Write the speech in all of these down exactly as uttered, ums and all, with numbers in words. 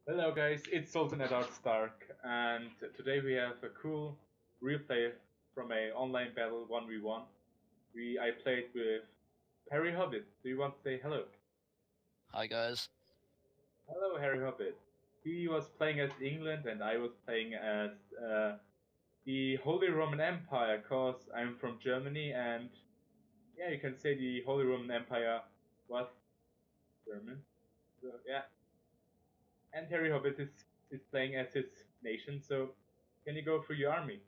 Hello guys, it's Sultan at Stark, and today we have a cool replay from a online battle one v one. We I played with Harry Hobbit. Do you want to say hello? Hi guys. Hello Harry Hobbit. He was playing as England and I was playing as uh, the Holy Roman Empire, cause I'm from Germany and yeah, you can say the Holy Roman Empire was German. So yeah, and Harry Hobbit is is playing as his nation. So can you go through your army?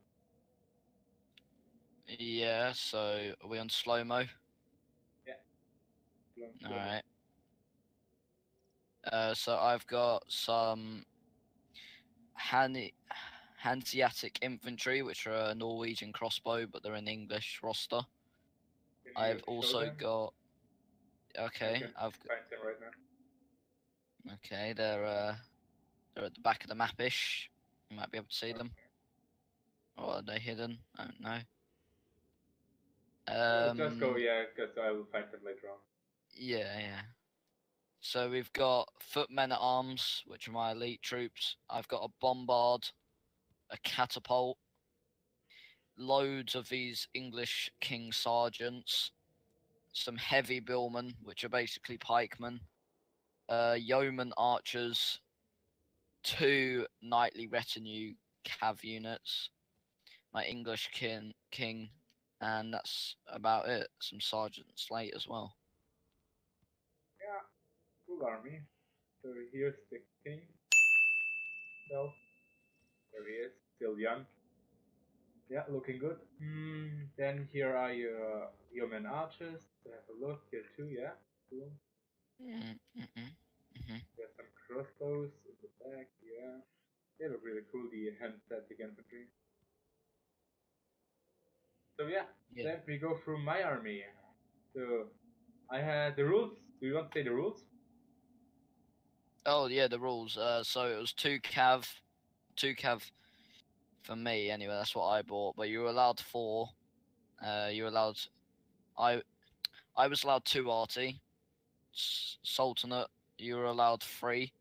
Yeah, so are we on slow mo? Yeah. Alright. Uh, so I've got some Han Hanseatic infantry, which are a Norwegian crossbow, but they're an English roster. Can you I've show also them? got I okay, can I've find them right now. okay, they're uh they're at the back of the map-ish. You might be able to see them. Or are they hidden? I don't know. Uh, just go, Um yeah, because I will find them later on. yeah, yeah. So we've got footmen at arms, which are my elite troops. I've got a bombard, a catapult, loads of these English King sergeants, some heavy billmen, which are basically pikemen, uh, yeoman archers, two knightly retinue cav units, my English king, king, and that's about it. Some sergeant slate as well. Yeah, cool army. So here's the king. So there he is, still young. Yeah, looking good. Hmm. Then here are your human archers. Have a look here too. Yeah, cool. Mm -mm -mm There's some crossbows in the back. Yeah, they look really cool. The handset infantry. So yeah, Yeah. then we go through my army. So I had the rules. Do you want to say the rules? Oh yeah, the rules. Uh, so it was two cav, two cav for me anyway. That's what I bought. But you were allowed four. Uh, you were allowed. I I was allowed two R T. Sultanate, you were allowed three.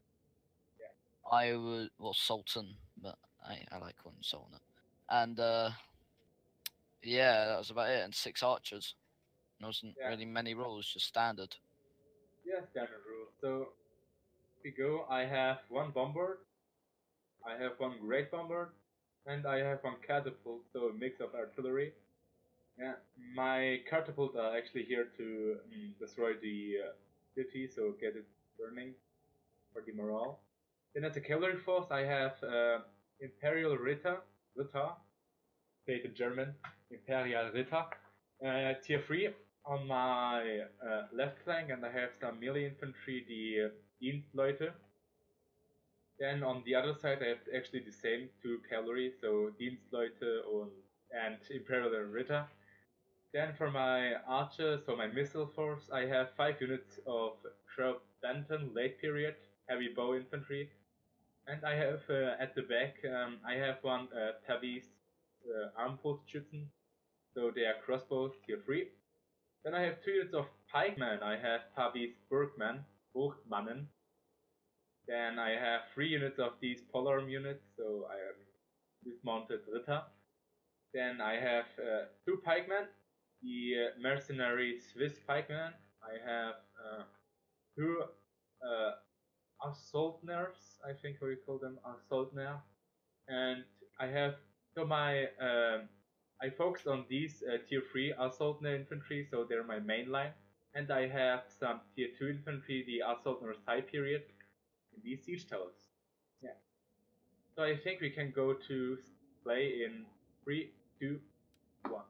I was well Sultan, but I I like calling him Sultanate. And uh, yeah, that was about it. And six archers. There wasn't Yeah, really many rules, just standard. yeah, standard rules. So we go. I have one bombard. I have one great bombard, and I have one catapult. So a mix of artillery. Yeah, my catapult are actually here to um, destroy the uh, city, so get it burning for the morale. Then as a cavalry force, I have uh, Imperial Ritter, Ritter, say it in German, Imperial Ritter, uh, tier three on my uh, left flank, and I have some melee infantry, the uh, Dienstleute. Then on the other side, I have actually the same two cavalry, so Dienstleute und, and Imperial Ritter. Then for my archer, so my missile force, I have five units of Sherp Benton late period heavy bow infantry, and I have uh, at the back um, I have one uh, Tavis uh, Armbrustschützen, so they are crossbows tier three. Then I have two units of pikemen. I have Tavis Bergman, Burgmannen. Then I have three units of these polearm units, so I am dismounted Ritter. Then I have uh, two pikemen, the uh, mercenary Swiss pikemen. I have uh, two uh, assaultners, I think we call them assaultner. And I have so my um, I focused on these uh, tier three assaultner infantry, so they're my main line. And I have some tier two infantry, the assaultner side period, in these siege towers. Yeah. So I think we can go to play in three, two, one.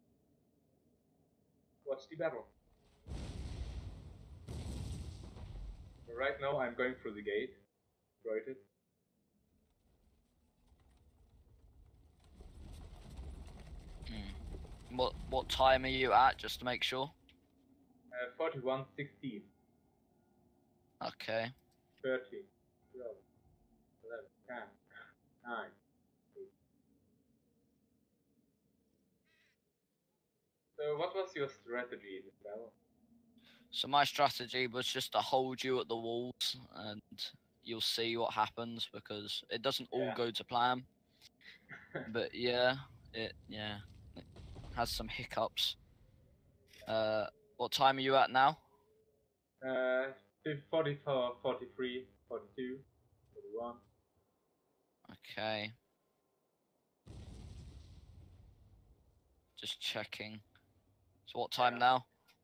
Watch the battle. Right now I'm going through the gate. Destroyed it. Mm. What what time are you at, just to make sure? Uh, forty-one, sixteen, Okay. thirteen, twelve, eleven, ten, nine, eight. So what was your strategy in this battle? So my strategy was just to hold you at the walls, and you'll see what happens because it doesn't all Yeah. go to plan. But yeah, it yeah it has some hiccups. Uh, what time are you at now? Uh, forty-four, forty-three, forty-two, forty-one. Okay. Just checking. So what time Yeah. now?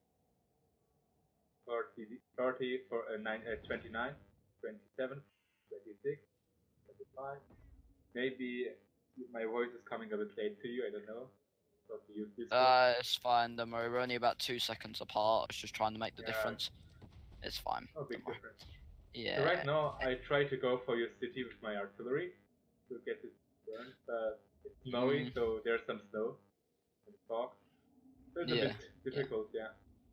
forty, thirty, for, uh, nine, uh, twenty-nine, twenty-seven, twenty-six, twenty-five. Maybe my voice is coming a bit late to you, I don't know. So to use this one. Uh, it's fine. Don't worry. We're only about two seconds apart. It's just trying to make the Yeah. difference. It's fine. No big Don't worry. difference. Yeah. So right now I try to go for your city with my artillery to get it burned, but it's snowy, Mm. so there's some snow and fog. So it's a Yeah, bit difficult, yeah.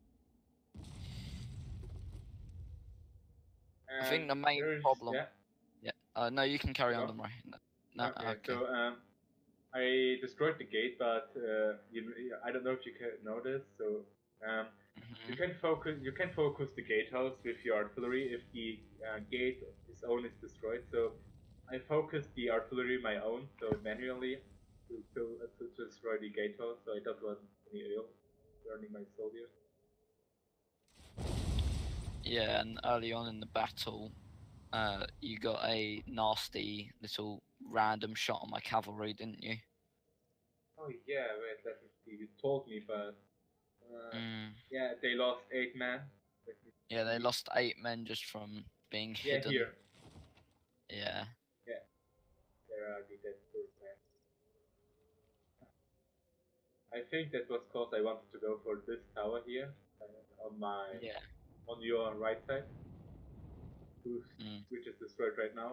I think And the main there's- problem. Yeah. Yeah. Uh, no, you can carry Go. on, don't worry. No. no Okay, okay. so um, I destroyed the gate, but uh, you, I don't know if you can know this. So um, you Mhm. can focus. You can focus the gatehouse with your artillery if the uh, gate its own is destroyed. So I focused the artillery my own, so manually to to, uh, to, to destroy the gatehouse. So I don't want any oil burning my soldiers. Yeah, and early on in the battle, uh, you got a nasty little random shot on my cavalry, didn't you? Oh yeah, wait, let me see. You told me, but uh, Mm. yeah, they lost eight men. Let me Yeah, they see. lost eight men just from being Yeah, hidden. here. Yeah. Yeah, there are the dead first men. I think that was because I wanted to go for this tower here, uh, on my Yeah. on your right side, who's, Mm. which is destroyed right now.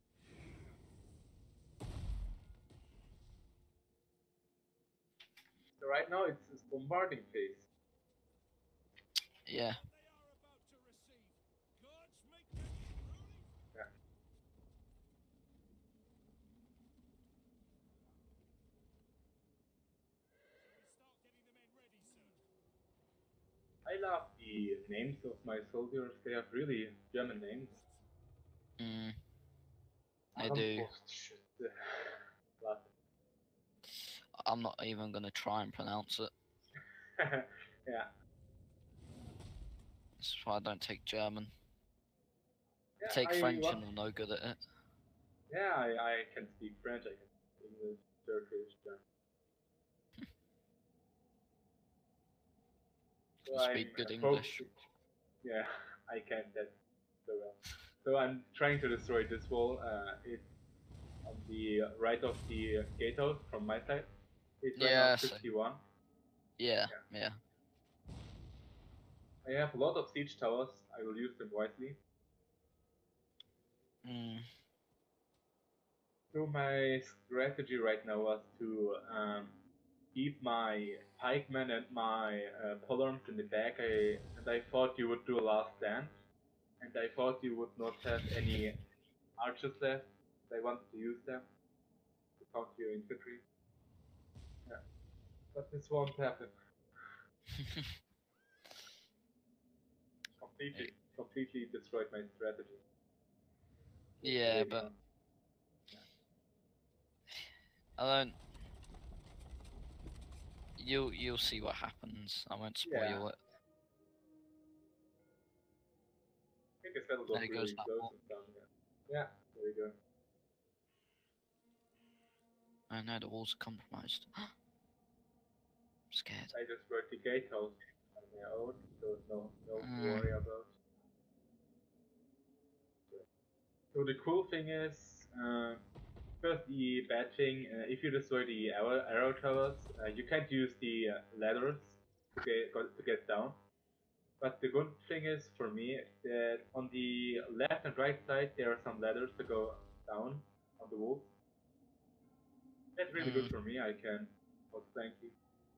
So right now it's, it's bombarding phase. Yeah. Yeah. I love the names of my soldiers. They have really German names. Mm. They do. Armbrustschütze. But I'm not even gonna try and pronounce it. yeah. That's why I don't take German. Yeah, Take I French want- and I'm no good at it. Yeah, I, I can speak French, I can speak English, Turkish, German. So You speak I'm, good uh, English. focusing- Yeah, I can that so well. So I'm trying to destroy this wall. Uh, it's on the right of the gatehouse from my side. It's right Yeah, now so- fifty-one. Yeah, yeah. I have a lot of siege towers. I will use them wisely. Mm. So my strategy right now was to um, keep my pikemen and my uh, polearms in the back. I, and I thought you would do a last stand. And I thought you would not have any archers left. I wanted to use them to counter your infantry. Yeah. But this won't happen. Completely, completely destroyed my strategy. Yeah, Later but on. I don't. You'll you'll see what happens. I won't spoil Yeah. it. I think this battle was There goes really that close wall. and down here. Yeah, there we go. I know the walls are compromised. I'm scared. I just worked the gatehouse on my own, so no, no to Mm. worry about. So the cool thing is, uh, first the bad thing, uh, if you destroy the arrow, arrow towers, uh, you can't use the uh, ladders to get to get down. But the good thing is for me that on the left and right side there are some ladders to go down on the walls. That's really Mm. good for me. I can outflank you.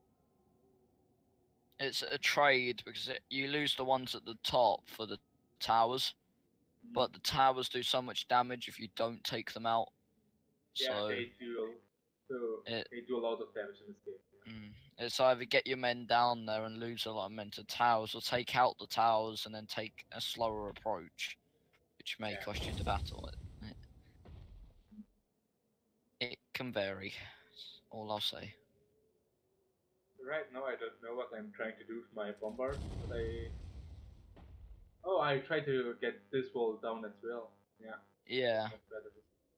It's a trade because it, you lose the ones at the top for the towers, but the towers do so much damage if you don't take them out. Yeah, So they do. So it- they do a lot of damage in this game. Yeah. mm, it's either get your men down there and lose a lot of men to towers, or take out the towers and then take a slower approach, which may Yeah. cost you the battle. It, it, it can vary. That's all I'll say. Right now, I don't know what I'm trying to do with my bombard, but I. Oh, I try to get this wall down as well. Yeah, Yeah, that's better.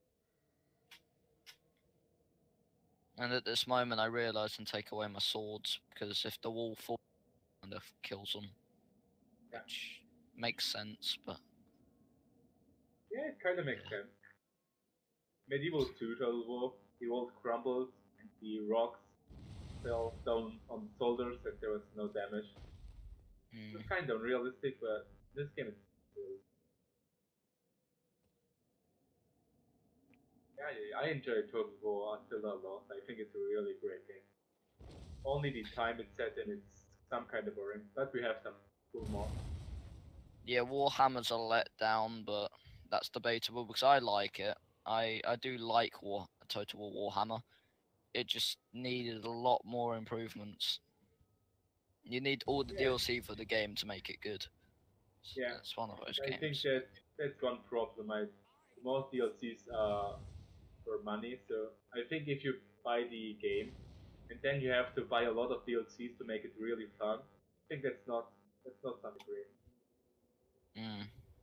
and at this moment I realise and take away my swords because if the wall falls, it kind of kills them, Yeah. which makes sense. But Yeah, it kind of makes sense. Medieval two Total War, the walls crumbled and the rocks fell down on the soldiers and there was no damage. It was mm, kind of unrealistic, but this game is cool. Yeah, yeah, I enjoy Total War until I lost. I think it's a really great game. Only the time it's set in is some kind of boring, but we have some cool mods. yeah, Warhammer's a letdown, but that's debatable because I like it. I I do like War Total War Warhammer. It just needed a lot more improvements. You need all the Yeah. D L C for the game to make it good. So Yeah, it's one of those I games. think that that's one problem. I most D L Cs are for money, so I think if you buy the game and then you have to buy a lot of D L Cs to make it really fun, I think that's not that's not something great. Mm.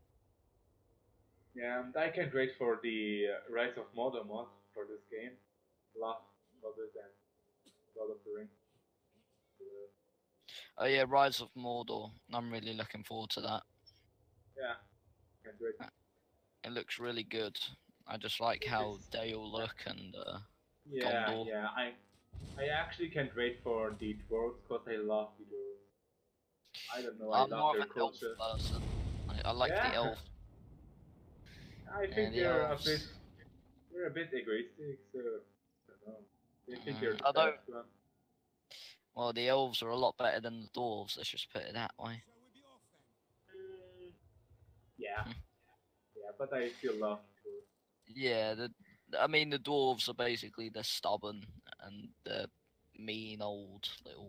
Yeah, and I can't wait for the uh, Rise of Mordor mod for this game. Love Hobbit and Lord of the Rings. Uh, Oh yeah, Rise of Mordor. I'm really looking forward to that. yeah, can't wait. It looks really good. I just like how It's, they all look and uh, yeah, Gondor. yeah. I I actually can't wait for the dwarves because I love the dwarves. I don't know. I I'm love more of their an elf culture. person. I, I like Yeah. the elf. I Yeah, think the they're a elves. bit they're a bit egoistic, so I don't know. They think Mm, they're the I don't. best one. Well, the elves are a lot better than the dwarves. Let's just put it that way. Mm, yeah, yeah, but I still love dwarves. Yeah, the I mean the dwarves are basically they're stubborn and they're mean old little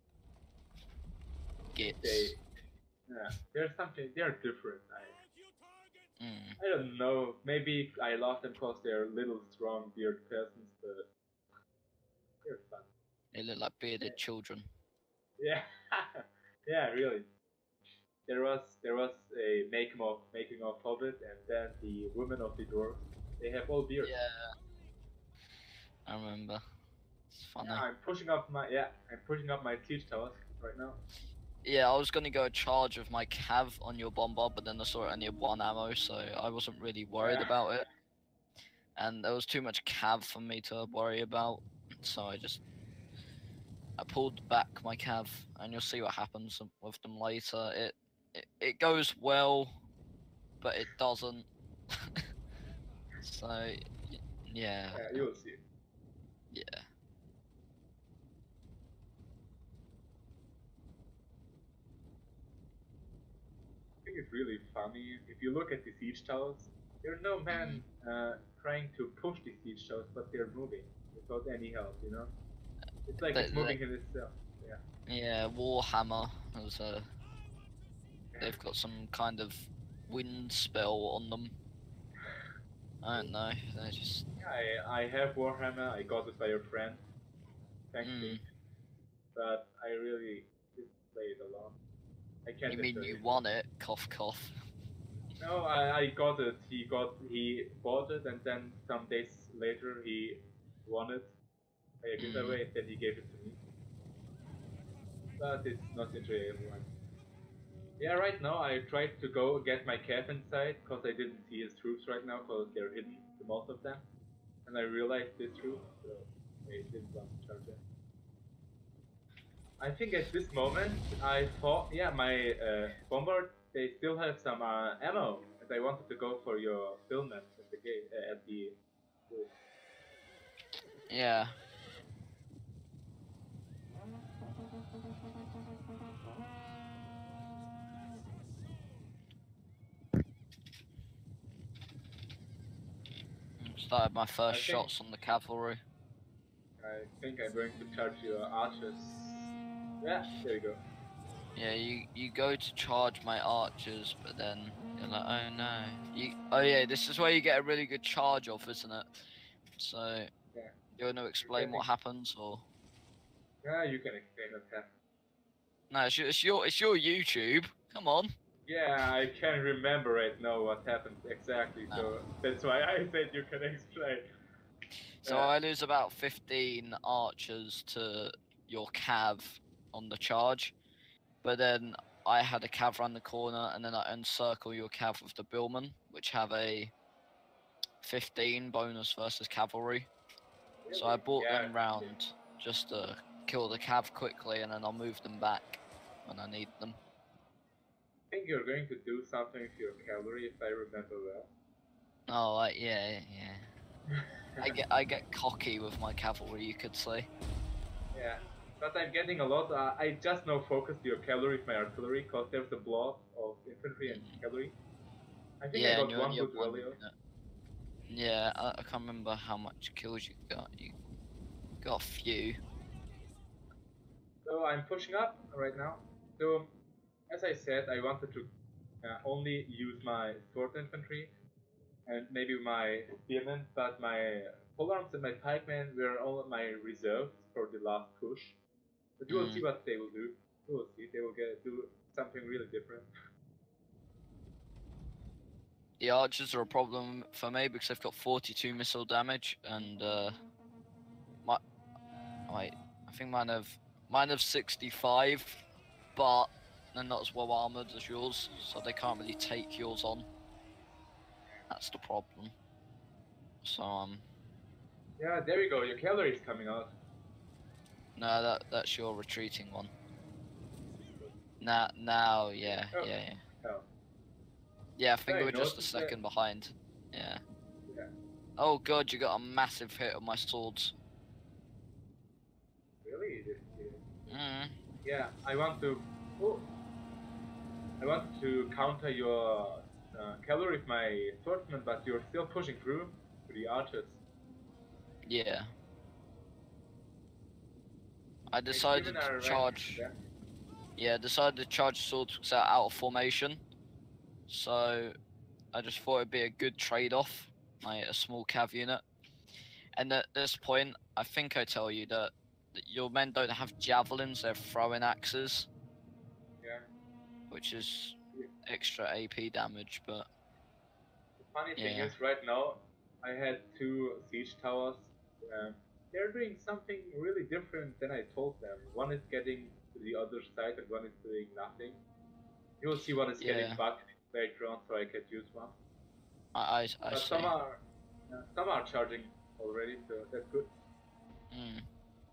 gits. They yeah, there's something they're different. I Mm. I don't know. Maybe I love them because they're little strong beard persons, but they're fun. They look like bearded children. Yeah, yeah, really. There was there was a making of making of Hobbit, and then the women of the dwarves. They have all beards. Yeah, I remember. It's funny. Yeah, I'm pushing up my yeah, I'm pushing up my siege towers right now. Yeah, I was gonna go charge with my cav on your bombard, but then I saw it only had one ammo, so I wasn't really worried Yeah. about it. And there was too much cav for me to worry about, so I just I pulled back my cav, and you'll see what happens with them later. It it, it goes well, but it doesn't. So y- yeah, Yeah, you'll see. yeah. I think it's really funny if you look at the siege towers. There's no man uh, trying to push the siege towers, but they're moving without any help. You know, it's like They- it's moving in itself. Yeah. Yeah, Warhammer has a. They've got some kind of wind spell on them. I don't know. They're just. I I have Warhammer. I got it by a friend, thankfully. Mm. But I really didn't play it alone. I can't. You mean enjoy you it. won it? Cough, cough. No, I, I got it. He got he bought it, and then some days later he won it by a giveaway, and then he gave it to me. But it's not enjoyable. Yeah, right now I tried to go get my cav inside because I didn't see his troops right now because they're hidden, the most of them, and I realized this troop, so I didn't want to charge it. I think at this moment I thought, yeah, my uh, bombard, they still have some uh, ammo, and I wanted to go for your film at the gate, uh, at the. Yeah. Started my first think- shots on the cavalry. I think I'm going to charge your archers. Yeah, there you go. Yeah, you you go to charge my archers, but then You're like, oh no. You, oh yeah, this is where you get a really good charge off, isn't it? So, Yeah. you want to explain getting- what happens, or? Yeah, you can explain what happened. No, it's your, it's your, it's your YouTube. Come on. Yeah, I can't remember right now what happened exactly, so that's why I said you can explain. So Yeah. I lose about fifteen archers to your cav on the charge, but then I had a cav around the corner, and then I encircle your cav with the billman, which have a fifteen bonus versus cavalry. So I Really? brought Yeah, them round just to kill the cav quickly, and then I'll move them back when I need them. I think you're going to do something with your cavalry, if I remember well. Oh, like, yeah, yeah. I get I get cocky with my cavalry, you could say. Yeah, but I'm getting a lot. Uh, I just now focused your cavalry with my artillery, cause there's a block of infantry and cavalry. I think Yeah, I and got you one only have good one value. unit. Yeah, I, I can't remember how much kills you got. You got a few. So I'm pushing up right now. So, as I said, I wanted to uh, only use my sword infantry and maybe my spearmen, but my polearms and my pikemen were all my reserves for the last push. But you will Mm. see what they will do. You will see. They will get do something really different. The archers are a problem for me because they've got forty-two missile damage, and uh, my wait, I think mine have mine have sixty-five, but they're not as well armored as yours, so they can't really take yours on. That's the problem. So um, Yeah, there we go. Your cavalry is coming out. no, that that's your retreating one. Now, now, yeah, Oh. yeah, yeah. Oh. Yeah, I think I we were just a noticed that- second behind. Yeah. Yeah. Oh god, you got a massive hit on my swords. Really? Mm. Yeah, I want to. Oh, I want to counter your uh, cavalry with my swordsman, but you're still pushing through to the archers. Yeah. I decided Spearmen are to right charge. there. Yeah, decided to charge swords because they're out of formation. So I just thought it'd be a good trade-off, like a small cav unit. And at this point, I think I tell you that, that your men don't have javelins; they're throwing axes, Yeah. which is Yeah. extra A P damage. But The funny thing yeah, is, right now, I had two siege towers. Um, they're doing something really different than I told them. One is getting to the other side, and one is doing nothing. You'll see one is getting yeah, bugged later on, so I could use one. I I, I But see. some are, uh, some are charging already, so that's good. Mm.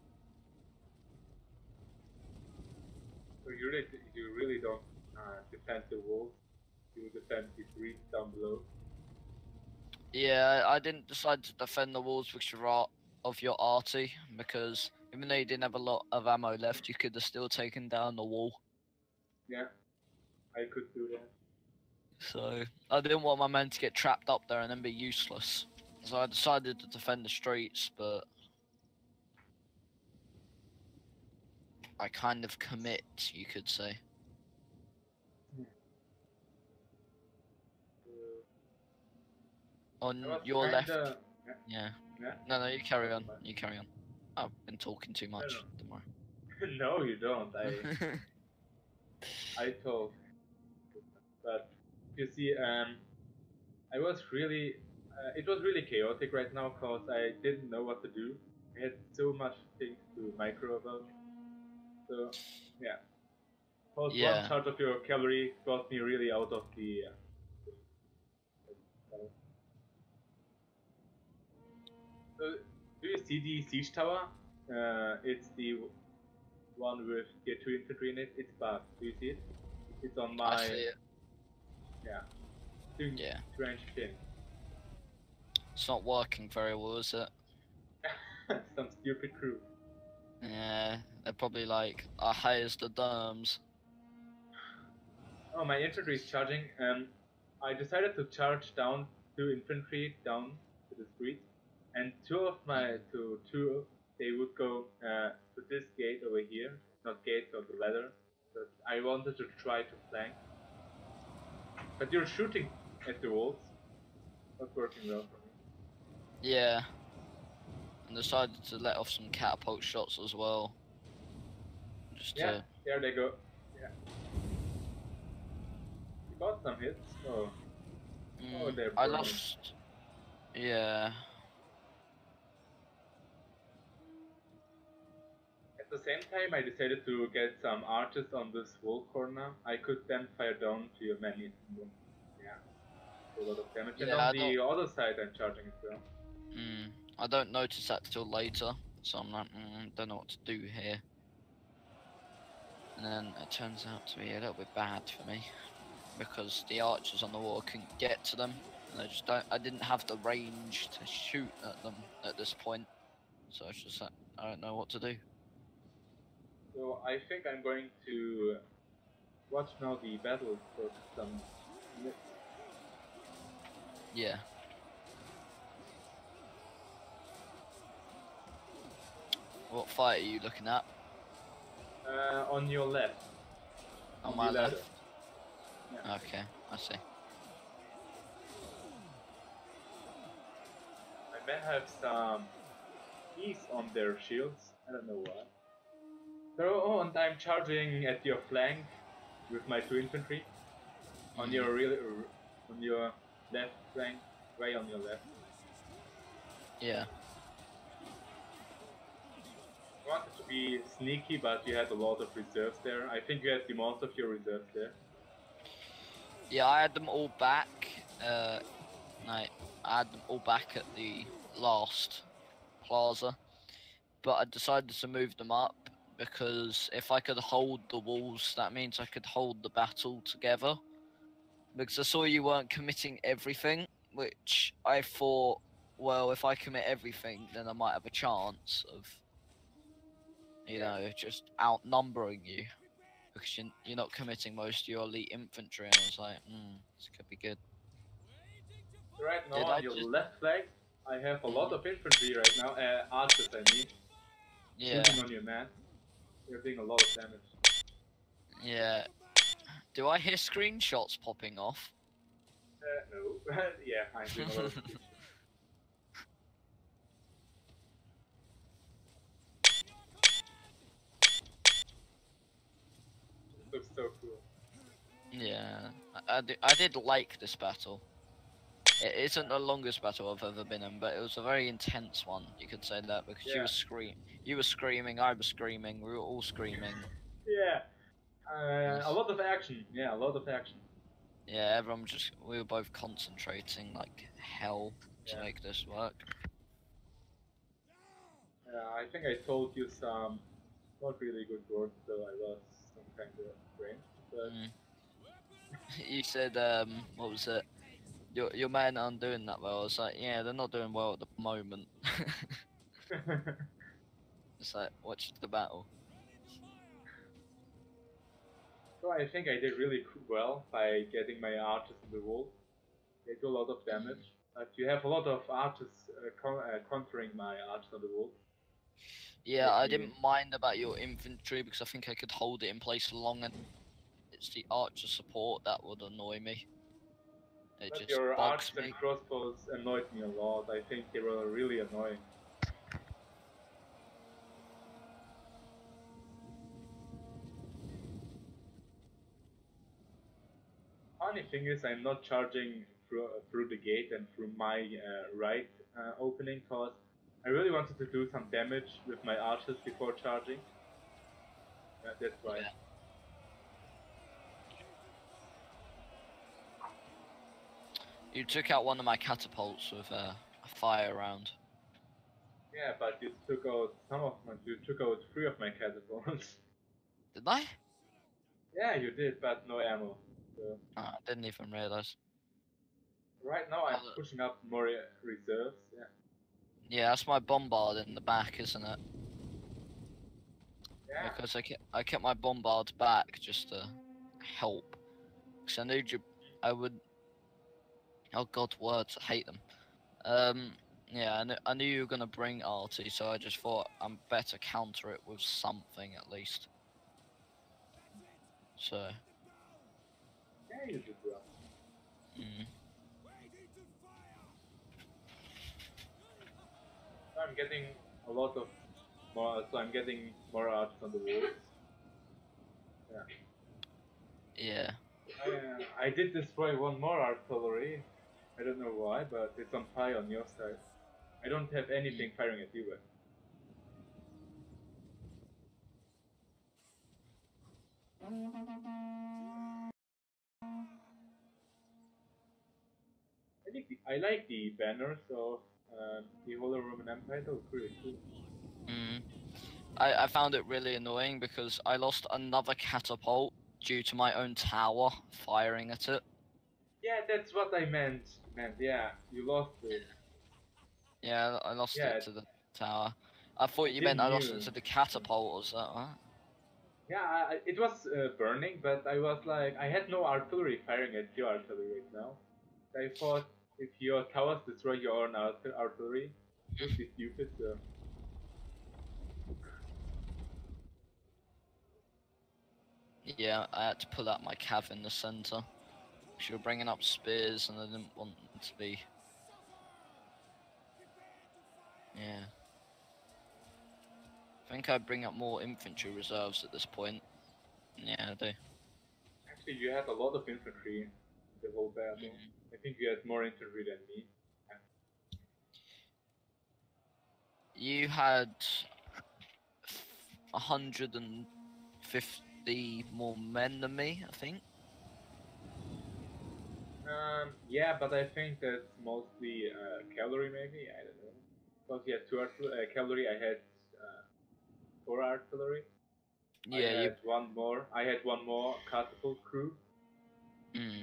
So you really, you really don't uh, defend the walls. You defend the streets down below. Yeah, I didn't decide to defend the walls because of your, of your arty, because even though you didn't have a lot of ammo left, you could have still taken down the wall. Yeah, I could do that. So I didn't want my men to get trapped up there and then be useless. So I decided to defend the streets, but I kind of commit, you could say. I On was your kinda, left, yeah, yeah. yeah. No, no, you carry on. You carry on. I've been talking too much. no. Don't worry. No, you don't. I, I told. But you see, um, I was really, uh, it was really chaotic right now because I didn't know what to do. I had so much things to micro about. So, yeah. Cause one Yeah. charge of your cavalry got me really out of the. Uh, so, do you see the siege tower? Uh, it's the one with tier two infantry in it. It's bugged. Do you see it? It's on my. I see it. Yeah. Doing Yeah. strange thing. It's not working very well, is it? Some stupid crew. Yeah, they're probably like, I hires the derms. Oh, my infantry is charging. Um, I decided to charge down two infantry down to the street, and two of my two two they would go uh, to this gate over here, not gate, on the ladder. But I wanted to try to flank. But you're shooting at the walls. Not working well for me. Yeah. And decided to let off some catapult shots as well. Just Yeah, to... there they go. Yeah. You got some hits. Oh. Mm, Oh, they're I burning. lost... Yeah. At the same time, I decided to get some archers on this wall corner. I could then fire down to your many. Yeah, do a lot of damage. And Yeah, on I don't... the other side, I'm charging as well. Mm, I don't notice that till later. So I'm like, mm, don't know what to do here. And then it turns out to be a little bit bad for me. Because the archers on the wall couldn't get to them. And I just don't... I didn't have the range to shoot at them at this point. So it's just like, I don't know what to do. So I think I'm going to watch now the battle for some minutes. Yeah. What fight are you looking at? Uh, on your left. On, On my the ladder. left? Yeah. Okay, I see. My men have some ease on their shields. I don't know why. So, oh, and I'm charging at your flank with my two infantry. On Mhm. your really, on your left flank, way on your left. Yeah. You wanted to be sneaky, but you had a lot of reserves there. I think you had the most of your reserves there. Yeah, I had them all back. Uh, no, I had them all back at the last plaza. But I decided to move them up because if I could hold the walls, that means I could hold the battle together. Because I saw you weren't committing everything, which I thought, well, if I commit everything, then I might have a chance of, you Yeah. know, just outnumbering you. Because you're, you're not committing most of your elite infantry, and I was like, hmm, this could be good. So right now Did on I your just... left flank, I have a lot Mhm. of infantry right now. Uh, archers, I mean. Yeah, Shooting on your man. You're doing a lot of damage. yeah. Do I hear screenshots popping off? Uh, no. Yeah, I'm doing a lot of damage. It looks so cool. Yeah, I, I, did, I did like this battle. It isn't the longest battle I've ever been in, but it was a very intense one. You could say that because you Yeah. were scream, you were screaming, I was screaming, we were all screaming. Yeah. Uh, a Yes. lot of action. Yeah, a lot of action. Yeah, everyone just we were both concentrating like hell to Yeah. make this work. Uh, I think I told you some not really good words, so I lost some kind of range. But Mm. You said, um, what was it? Your your men aren't doing that well. I was like, yeah, they're not doing well at the moment. It's like, watch the battle. so I think I did really co- well by getting my archers in the wall. They do a lot of damage. But you have a lot of archers uh, con- uh, countering my archers on the wall. Yeah, Make I me- didn't mind about your infantry because I think I could hold it in place long, and it's the archer support that would annoy me. It But just your bugs archers and me. crossbows annoyed me a lot. I think they were really annoying. Funny thing is, I'm not charging through, uh, through the gate and through my uh, right uh, opening, cause I really wanted to do some damage with my archers before charging. Uh, that's why. Yeah. You took out one of my catapults with uh, a fire round. Yeah, but you took out some of my. You took out three of my catapults. Did I? Yeah, you did, but no ammo. So Oh, I didn't even realize. right now I'm Oh, pushing up more uh, reserves. Yeah. yeah, that's my bombard in the back, isn't it? Yeah. Because I kept, I kept my bombards back just to help. Because I knew you, I would. Oh God, words, I hate them. Um, yeah, I knew, I knew you were gonna bring arty, so I just thought I'm better counter it with something at least. So Yeah, you did well. I'm getting a lot of more, so I'm getting more archers on the walls. Yeah. Yeah. I, uh, I did destroy one more artillery. I don't know why, but it's on fire on your side. I don't have anything firing at you, but. I, think the, I like the banners of uh, the Holy Roman Empire, they were pretty cool. Mm. I, I found it really annoying because I lost another catapult due to my own tower firing at it. Yeah, that's what I meant. Meant, yeah, you lost it. Yeah, I lost Yeah, it to the tower. I thought I you meant didn't I lost knew. it to the catapult or something. Yeah, I, it was uh, burning, but I was like, I had no artillery firing at your artillery right now. I thought if your towers destroy your own art artillery, it would be stupid. So. Yeah, I had to pull out my cav in the center. She was bringing up spears and I didn't want them to be. Yeah. I think I bring up more infantry reserves at this point. Yeah, I do. Actually, you had a lot of infantry in the whole battle. Mm. I think you had more infantry than me. You had a hundred and fifty more men than me, I think. Um, yeah, but I think that's mostly uh, cavalry, maybe. I don't know. Because you had two artil- uh, cavalry, I had uh, four artillery. I Yeah, you. had one more. I had one more catapult crew. Mm.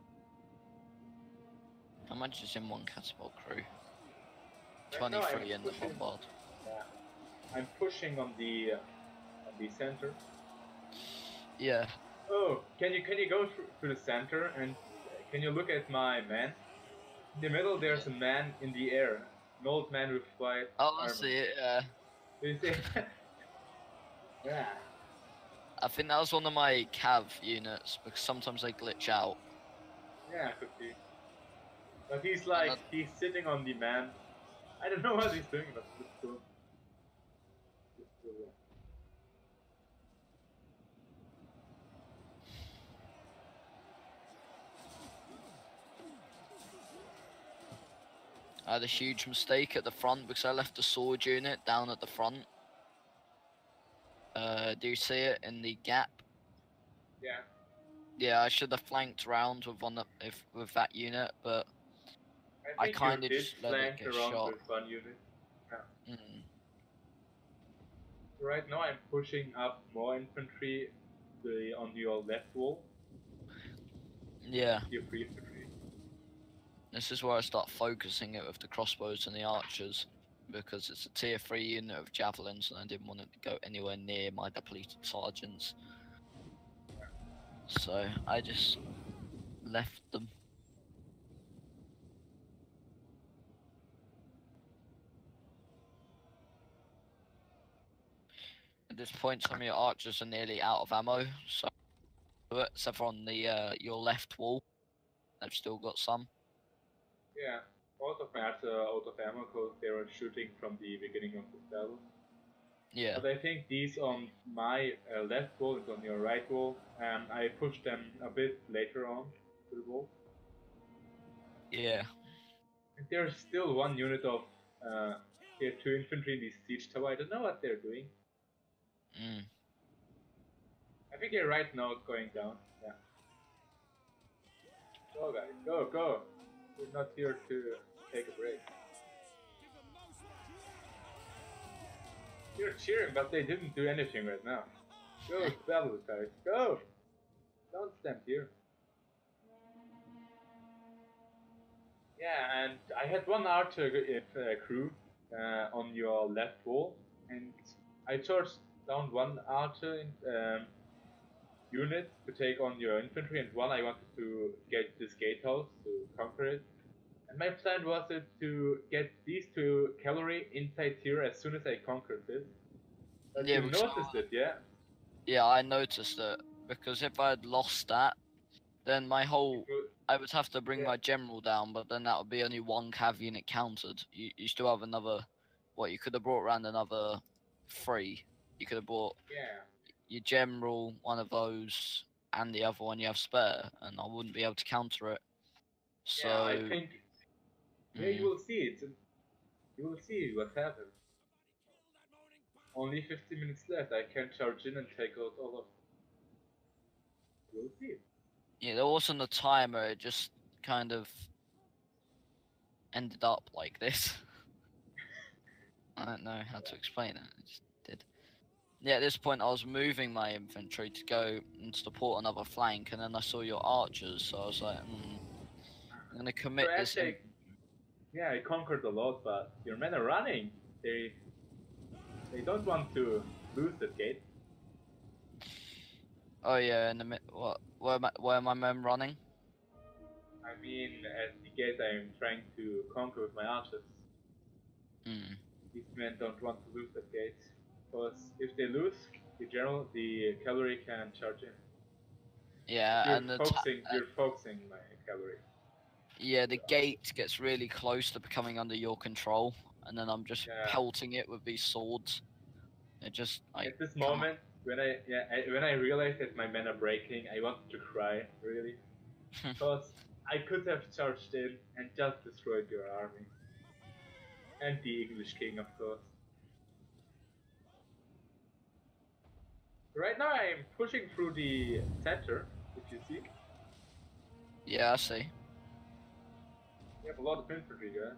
How much is in one catapult crew? Right now I'm twenty-three in the pushing. bombard. Yeah, I'm pushing on the uh, on the center. Yeah. Oh, can you can you go through to the center and uh, can you look at my man? In the middle, there's a man in the air, an old man with white Oh, I armor. see it. Yeah. Do you see? Yeah. I think that was one of my cav units because sometimes they glitch out. Yeah, could be. But he's like, Another- he's sitting on the man. I don't know what he's doing, but it's cool. It's cool. I had a huge mistake at the front because I left the sword unit down at the front. Uh, do you see it in the gap? Yeah. Yeah, I should have flanked around with one of- if with that unit, but I I think kind you of did just let it flank get around shot. with one unit. Mm. Right now I'm pushing up more infantry the, on your left wall. Yeah, Tier three infantry. this is where I start focusing it with the crossbows and the archers because it's a tier three unit of javelins, and I didn't want it to go anywhere near my depleted sergeants. So I just left them. At this point, some of your archers are nearly out of ammo, so except for on the uh, your left wall, they've still got some. Yeah. Most of my archers are out of ammo because they were shooting from the beginning of the battle. Yeah. But I think these on my uh, left wall and on your right wall, um, I pushed them a bit later on to the wall. Yeah. And there's still one unit of uh, tier two infantry in the siege tower. I don't know what they're doing. Mm. I think they're right now going down. Yeah. Go guys, go, go! We're not here to take a break. You're cheering, but they didn't do anything right now. Go, battle guys, go! Don't stand here. Yeah, and I had one archer uh, crew uh, on your left wall, and I charged down one archer in, um, unit to take on your infantry, and one I wanted to get this gatehouse to conquer it. And my plan was it to get these two cavalry inside here as soon as I conquered this. But Yeah, you because- noticed it, yeah? Yeah, I noticed it because if I had lost that, then my whole I would have to bring Yeah. my general down, but then that would be only one cav unit countered. You, you still have another what you could have brought around another three. You could have brought Yeah. your general, one of those, and the other one you have spare, and I wouldn't be able to counter it. Yeah, I So, think. Yeah, you mm, will see it. You will see what happens. Only fifty minutes left. I can charge in and take out all of. You'll see. yeah, there wasn't a timer. It just kind of ended up like this. I don't know how to explain it. It just did. Yeah, at this point, I was moving my infantry to go and support another flank, and then I saw your archers, so I was like, mm, I'm gonna So commit this in. actually, yeah, I conquered a lot, but your men are running. They they don't want to lose that gate. Oh yeah, in the mid. What? Where am I, where are my men running? I mean, at the gate I'm trying to conquer with my archers. Hmm. These men don't want to lose that gate, because if they lose, the general, the cavalry can charge in. Yeah, You're and the ta- focusing, uh, you're focusing my cavalry. yeah, the gate gets really close to becoming under your control, and then I'm just Yeah. pelting it with these swords. It just like At this come on. moment, when I yeah, I, when I realized that my men are breaking, I wanted to cry really, because I could have charged in and just destroyed your army and the English king, of course. Right now, I'm pushing through the center. If you see, Yeah, I see. we have a lot of infantry there.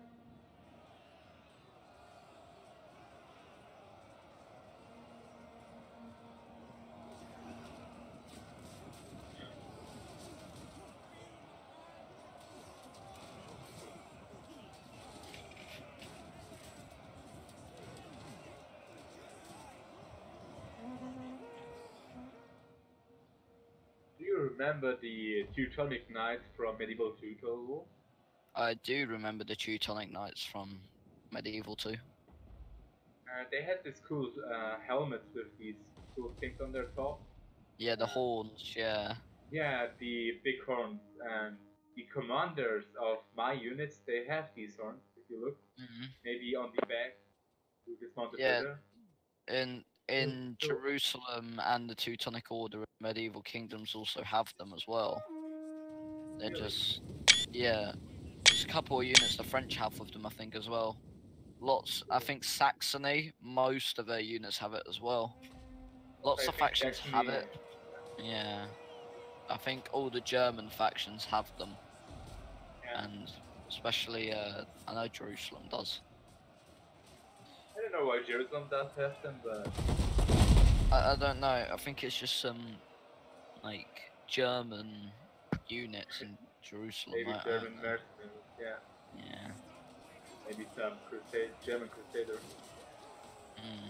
Do you remember the Teutonic Knights from Medieval Feudal War? I do remember the Teutonic Knights from Medieval two. Uh, they had these cool uh, helmets with these cool things on their top. Yeah, the Uh, horns. Yeah. Yeah, the big horns and the commanders of my units, they have these horns. If you look, Hmm. maybe on the back, to dismount the Yeah, ritter. in So, in so Jerusalem and the Teutonic Order of medieval kingdoms also have them as well. They're really, just yeah. There's a couple of units the French have with them, I think, as well. Lots. I think Saxony, most of their units have it as well. Lots I of think factions have Saxony, it. Yeah. I think all the German factions have them, yeah, and especially uh, I know Jerusalem does. I don't know why Jerusalem does have them, but I, I don't know. I think it's just some like German units in Jerusalem. maybe I, I German don't know. mercenaries, yeah, Yeah. maybe some crusade, German crusaders. Mm.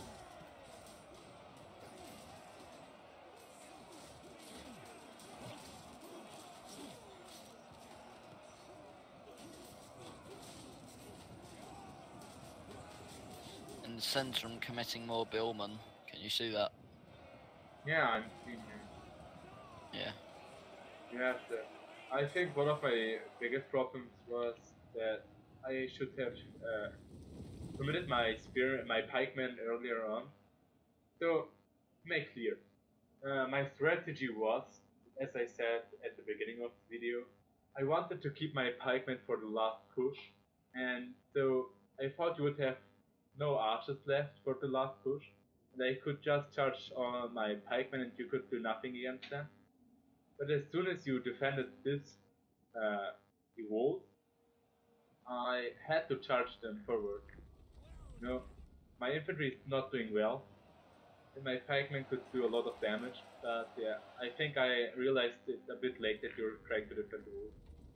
In the centre, I'm committing more billmen. Can you see that? Yeah, I'm seeing you. Yeah. Yes, uh, I think one of my biggest problems was that I should have uh, committed my spear, my pikemen earlier on. So, to make clear, uh, my strategy was, as I said at the beginning of the video, I wanted to keep my pikemen for the last push, and so I thought you would have no archers left for the last push, and I could just charge on my pikemen and you could do nothing against them. But as soon as you defended this uh, the walls, I had to charge them forward. You know, my infantry is not doing well, and my pikemen could do a lot of damage. But yeah, I think I realized it a bit late that you're trying to defend the walls.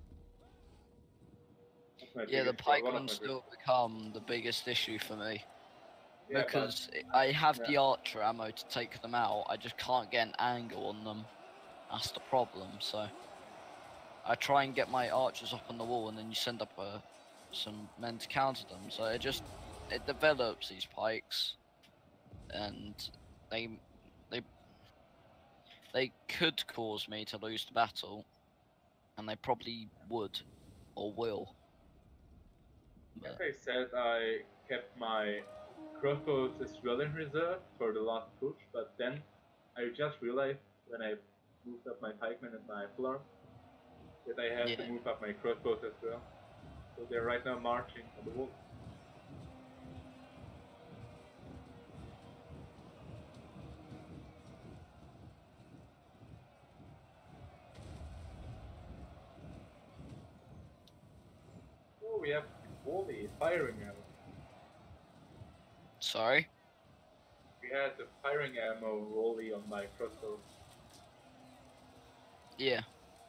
That's my Yeah, the biggest problem. One of pikemen my still biggest. become the biggest issue for me. Yeah, but Because I have yeah, the archer ammo to take them out, I just can't get an angle on them. That's the problem. So I try and get my archers up on the wall, and then you send up uh, some men to counter them. So it just it develops these pikes, and they they they could cause me to lose the battle, and they probably would or will. as But I said, I kept my crossbows is well in reserve for the last push, but then I just realized when I moved up my pikemen and my polearm that I have Yeah. to move up my crossbows as well. So they're right now marching on the wall. Oh, we have volley firing ammo. Sorry? We had the firing ammo volley on my crossbow. Yeah.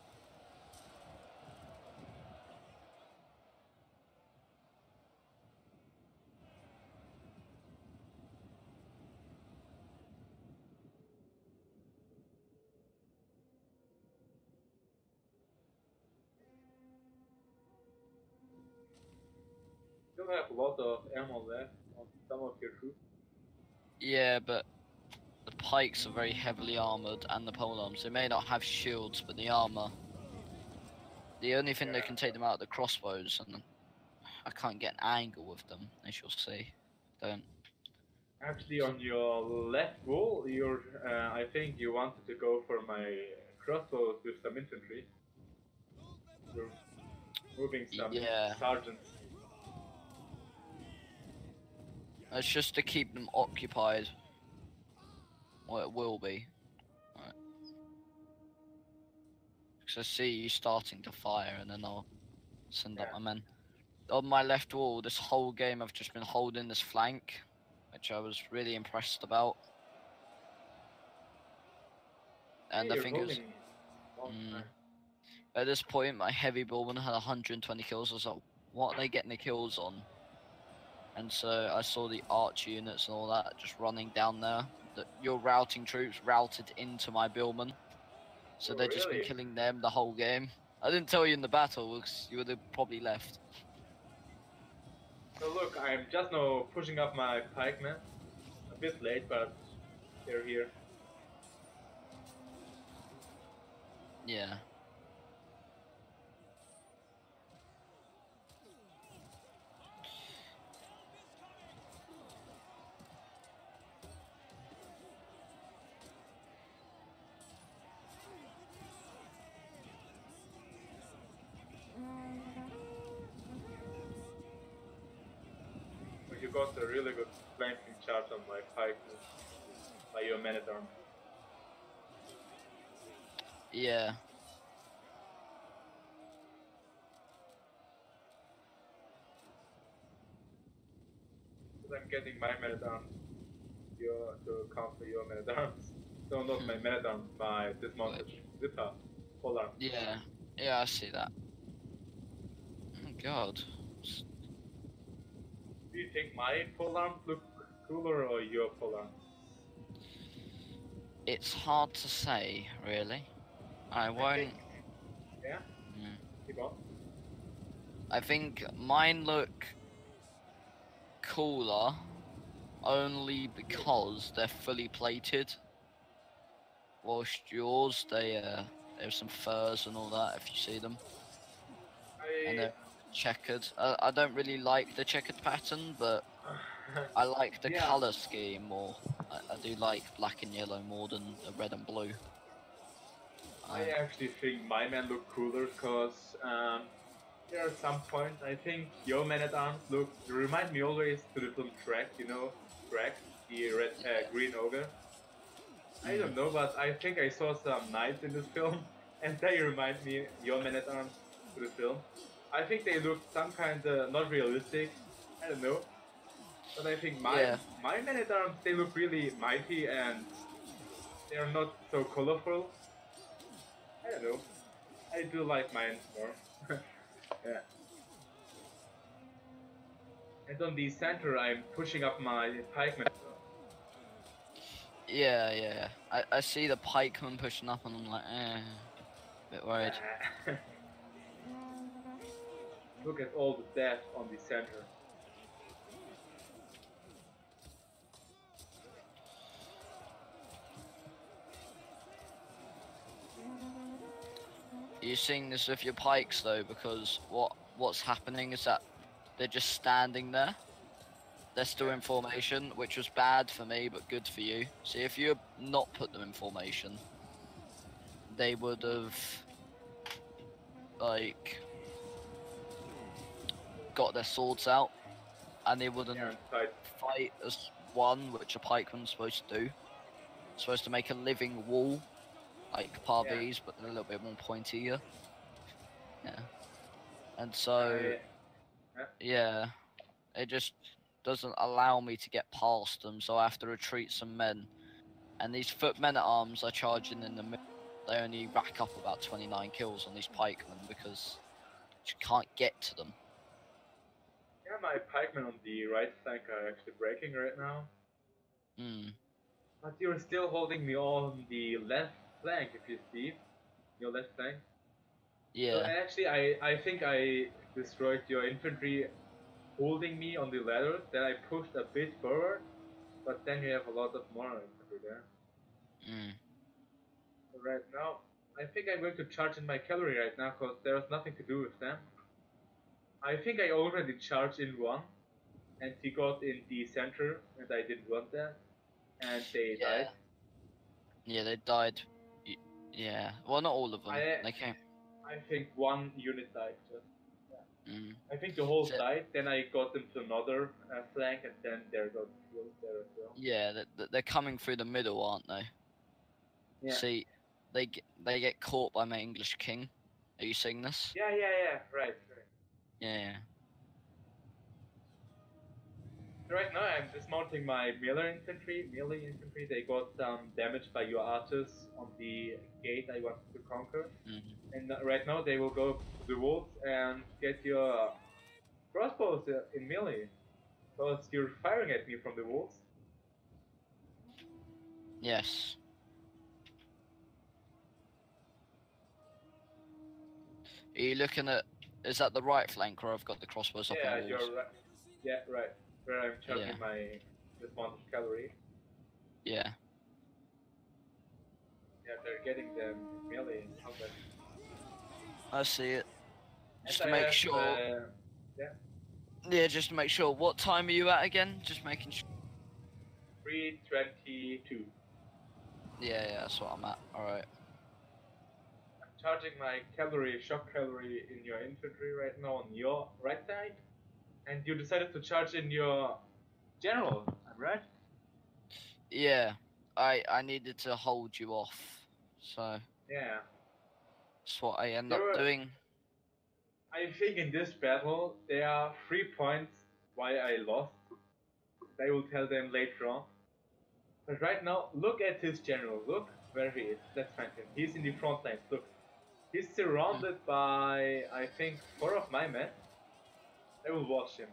Still have a lot of ammo left on some of your troops. Yeah, but the pikes are very heavily armored, and the polearms. They may not have shields, but the armor. The only thing that Yeah. can take them out are the crossbows, and I can't get an angle with them, as you'll see. Don't. Actually, on your left wall, you're, uh, I think you wanted to go for my crossbows with some infantry. You're moving some Yeah. sergeants. It's just to keep them occupied. Well, it will be. Right. Because I see you starting to fire, and then I'll send up Yeah. my men. On my left wall, this whole game I've just been holding this flank, which I was really impressed about. And Hey, I you're think it was holding long mm, time. at this point my heavy bowman had one hundred twenty kills. I was like, what are they getting the kills on? And so I saw the archer units and all that just running down there. The, your routing troops routed into my billman, so Oh, they've just been really? killing them the whole game. I didn't tell you in the battle because you would have probably left. So look, I'm just now pushing up my pikemen. A bit late, but they're here. Yeah. But you got a really good flanking charge on my pikemen by your men at arms. Yeah. Because I'm getting my men at arms your, to counter your men at arms. So not my men at arms, my dismounted Zipper polearm. Yeah. Yeah, I see that. Oh god. Do you think my polearms look cooler or your polearms? It's hard to say, really. I won't. I think, yeah? Mm. Keep on. I think mine look cooler only because they're fully plated. Whilst yours, they uh, there's some furs and all that. If you see them, and I... they're checkered. I, I don't really like the checkered pattern, but I like the Yeah. color scheme more. I, I do like black and yellow more than the red and blue. I Um, actually think my men look cooler because um, there are some points I think your men at arms look remind me always to the film Shrek, you know, Shrek, the red uh, green ogre. I don't know, but I think I saw some knights in this film, and they remind me your men at arms to the film. I think they look some kind of not realistic. I don't know, but I think my Yeah. my men at arms they look really mighty and they are not so colorful. I don't know. I do like mine more. Yeah. And on the center, I'm pushing up my pikemen. yeah, yeah. I, I see the pikeman pushing up, and I'm like, eh, bit worried. Look at all the death on the center. You're seeing this with your pikes though, because what what's happening is that they're just standing there. they're still in formation, which was bad for me, but good for you. See, if you had not put them in formation, they would have, like, got their swords out, and they wouldn't Yeah, fight. fight as one, which a pikeman's supposed to do. Supposed to make a living wall, like Parvies, but they're a little bit more pointier. Yeah. And so, I, yeah, it just doesn't allow me to get past them, so I have to retreat some men. And these foot men at arms are charging in the middle. They only rack up about twenty-nine kills on these pikemen because you can't get to them. yeah, my pikemen on the right flank are actually breaking right now. Hmm. But you're still holding me on the left flank, if you see. Your left flank. Yeah. So actually, I, I think I destroyed your infantry holding me on the ladder. Then I pushed a bit forward. But then you have a lot of more infantry there. Hmm. So right now, I think I'm going to charge in my cavalry right now, because there's nothing to do with them. I think I already charged in one. And he got in the center, and I didn't want that. And they Yeah. died. Yeah, they died. Y- Yeah. Well, not all of them. I, They came. I think one unit died just. Mm. I think the whole So- side. Then I got them to another uh, flank, and then there got killed there as well. Yeah, they- they're coming through the middle, aren't they? Yeah. See, they get, they get caught by my English king. Are you seeing this? Yeah, yeah, yeah. Right, right. Yeah. So right now I'm dismounting my melee infantry. Melee infantry. They got um, damaged by your archers on the gate I wanted to conquer. Mm. And uh, right now they will go to the wolves and get your crossbows uh, in melee. Because you're firing at me from the wolves. Yes. Are you looking at? Is that the right flank where I've got the crossbows up Yeah, on the you're walls? right. Yeah, right. Where I'm charging Yeah. my dismounted cavalry. Yeah. Yeah, they're getting them melee in combat. I see it. Just And to I make have, sure. Uh, yeah, Yeah, just to make sure. What time are you at again? Just making sure. three twenty-two. Yeah, yeah, that's what I'm at. All right. I'm charging my cavalry, shock cavalry in your infantry right now on your right side. And you decided to charge in your general, I'm right? Yeah, I I needed to hold you off, so Yeah. that's what I end There up were- doing. I think in this battle there are three points why I lost. I will tell them later on. But right now, look at his general. Look where he is. Let's find him. He's in the front lines. Look. He's surrounded by, I think, four of my men. I will watch him.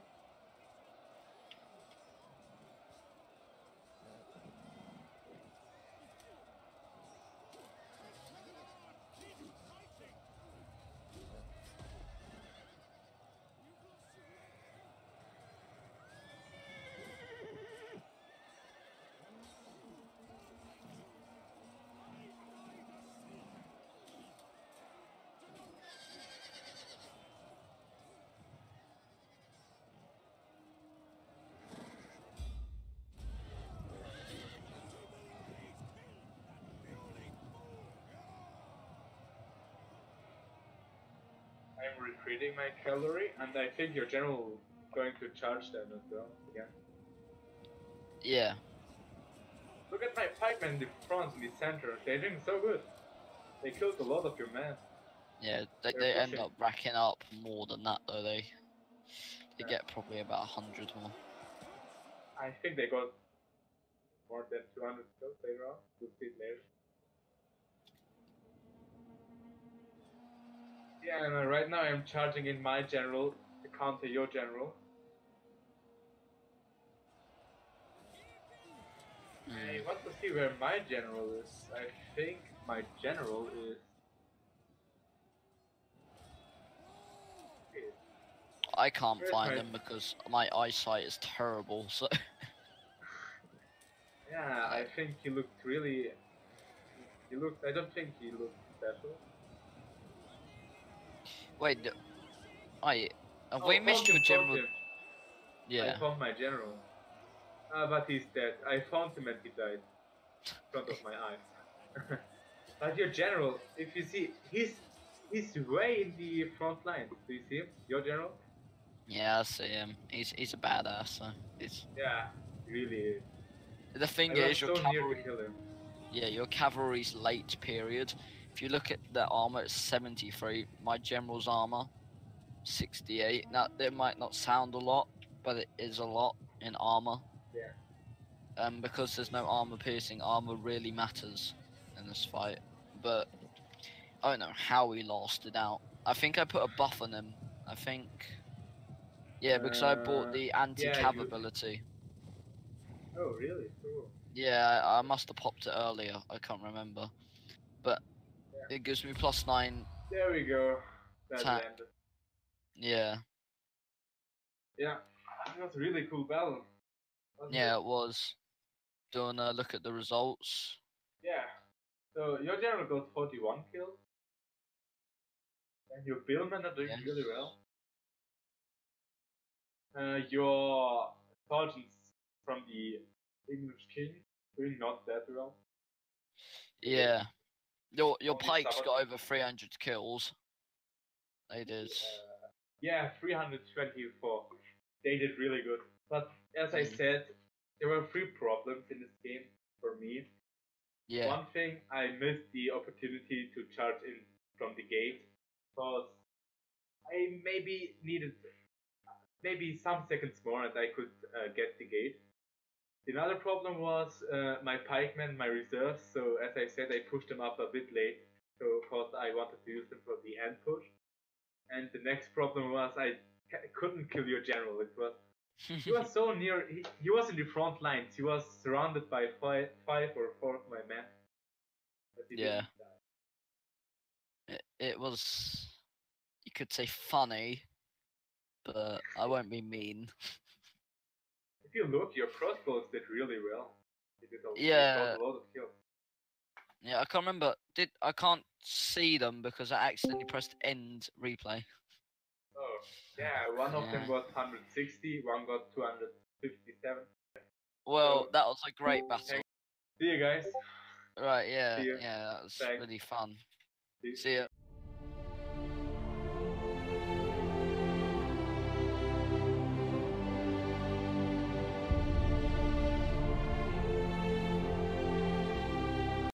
I'm retreating my cavalry, and I think your general is going to charge them as well again. Yeah. Look at my pikemen in the front, in the center. They're doing so good. They killed a lot of your men. Yeah, they, They're they end pushing. up racking up more than that though. They they Yeah. get probably about a hundred more. I think they got more than two hundred kills later on. We'll see it later. Yeah, and uh, right now I'm charging in my general to counter your general. I Mm. want to see where my general is. I think my general is. I can't Where's find my- them because my eyesight is terrible. So Yeah, I think he looked really. He looked. I don't think he looked special. wait, d- I have Oh, we found missed him, your found general? him. Yeah. I found my general. Uh, but he's dead. I found him and he died in front of my eyes. But your general, if you see, he's he's way in the front line. Do you see him? Your general? Yeah, I see him. He's he's a badass. So it's Yeah, really is. the thing I was is your so near to cavalry. kill him. Yeah, your cavalry's late period. If you look at their armor, it's seventy-three. My general's armor, sixty-eight. Now, that might not sound a lot, but it is a lot in armor. Yeah. Um, because there's no armor piercing, armor really matters in this fight. But I don't know how we lost it out. I think I put a buff on him. I think. Yeah, because I bought Uh, the yeah, anti-cav you. ability. Oh, really? Cool. Yeah, I, I must have popped it earlier. I can't remember. But Yeah. it gives me plus nine. There we go. That Ta- landed. Yeah. Yeah, it was a really cool battle. wasn't Yeah, it? it was. Do you wanna look at the results? Yeah. So your general got forty-one kills, and your billmen are doing Yes. really well. Uh, your sergeants from the English king doing not that well. Yeah. Your your Only pikes got Sabbath- over three hundred kills. They did. Uh, yeah, three hundred twenty-four. They did really good. But as I Mm. said, there were three problems in this game for me. Yeah. One thing, I missed the opportunity to charge in from the gate, because I maybe needed maybe some seconds more and I could uh, get the gate. Another problem was uh, my pikemen, my reserves, so as I said, I pushed them up a bit late, so because I wanted to use them for the end push. And the next problem was I ca- couldn't kill your general. It was he was so near. He, he was in the front lines. He was surrounded by five, five or four of my men. But he Yeah. didn't die. It, it was, you could say funny, but I won't be mean. If you look, your crossbows did really well. They did a, Yeah. they got a lot of kills. Yeah, I can't remember. Did I can't see them because I accidentally pressed end replay. Oh, yeah, one of them Yeah. got one hundred sixty, one got two hundred fifty-seven. Well, So- that was a great battle. See you guys. Right, yeah, See ya. yeah, that was Thanks. really fun. See- See ya.